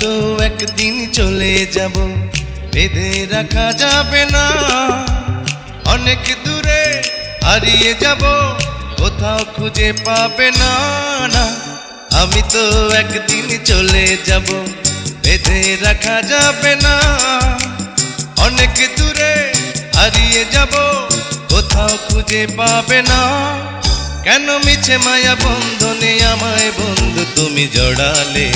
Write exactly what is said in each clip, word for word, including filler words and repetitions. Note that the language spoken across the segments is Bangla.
তো একদিন চলে যাব, বেঁধে রাখা যাবে না। অনেক দূরে হারিয়ে যাব, কোথাও খুঁজে পাবে না না। আমি তো একদিন চলে যাব, বেঁধে রাখা যাবে না। অনেক দূরে হারিয়ে যাব, কোথাও খুঁজে পাবে না। কেন মিছে মায়া বন্ধনে আমায় বন্ধু তুমি জড়ালে?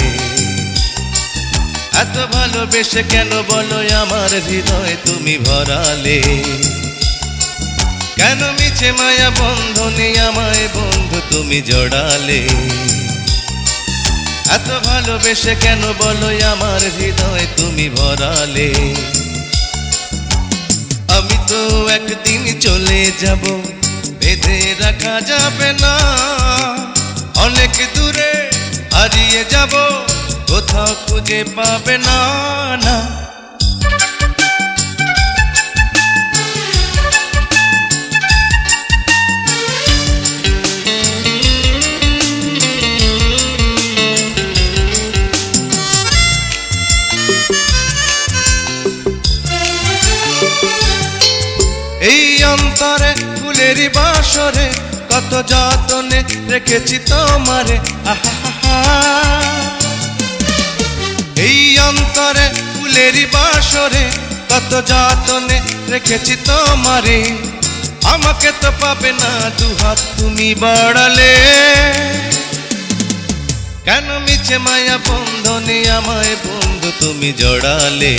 এত ভালোবেসে কেন বলো আমার হৃদয় তুমি ভরালে? কেন মিছে মায়া বন্ধনে আমায় বন্ধু তুমি জড়ালে? এত ভালোবেসে কেন বলো আমার হৃদয় তুমি ভরালে? আমি তো একদিন চলে যাব, বেঁধে রাখা যাবে না। অনেক দূরে হারিয়ে যাব, কোথাও খুঁজে পাবে না না। এই অন্তরে ফুলেরই বাসরে কত যতনে রেখেছি তোমারে। আহা, এই অন্তরে ফুলেরই বাসরে কত যতনে রেখেছি তোমারে। আমাকে তো পাবে না দুহাত তুমি বাড়ালে। কেন মিছে মায়া বন্ধনে আমায় বন্ধু তুমি জড়ালে?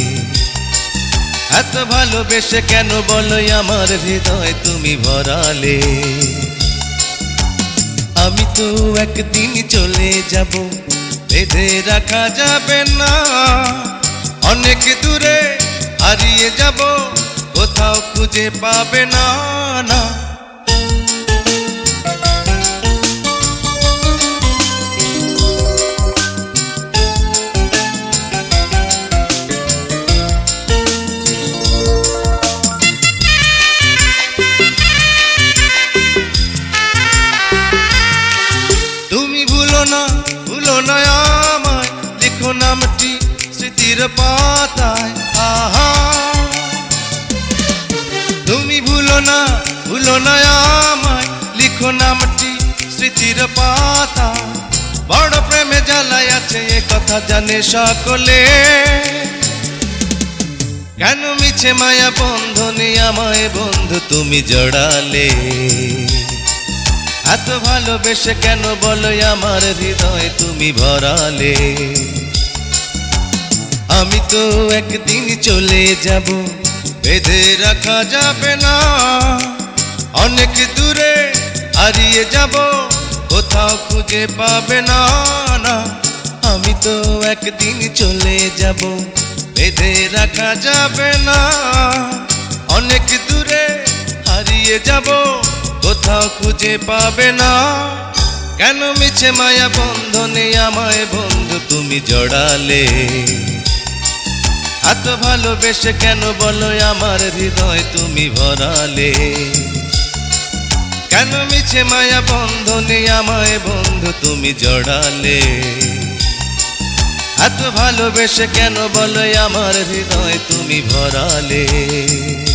এত ভালোবেসে কেন বলো আমার হৃদয় তুমি ভরালে? আমি তো একদিন চলে যাব, বেঁধে রাখা যাবে না। অনেক দূরে হারিয়ে যাব, কোথাও খুঁজে পাবে না না। ভুলো না আমায়, লিখো নামটি স্মৃতির পাতায়। আহা, তুমি ভুলো না ভুলো না আমায়, লিখো নামটি স্মৃতির পাতায়। বড় প্রেমে জ্বালায় আছে এ কথা জানে সকলে। কেন মিছে মায়া বন্ধনে আমায় বন্ধু তুমি জড়ালে? এত ভালোবেসে কেন বলো আমার হৃদয় তুমি ভরালে? আমি তো একদিন চলে যাব, বেঁধে রাখা যাবে না। অনেক দূরে হারিয়ে যাব, কোথাও খুঁজে পাবে না না। আমি তো একদিন চলে যাব, বেঁধে রাখা যাবে না। অনেক দূরে হারিয়ে যাব, কোথাও খুঁজে পাবে না। কেন মিছে মায়া বন্ধনে আমায় বন্ধু তুমি জড়ালে? এত ভালোবেসে কেন বলো আমার হৃদয় তুমি ভরালে? কেন মিছে মায়া বন্ধনে আমায় বন্ধু তুমি জড়ালে? এত ভালোবেসে কেন বলো আমার হৃদয় তুমি ভরালে?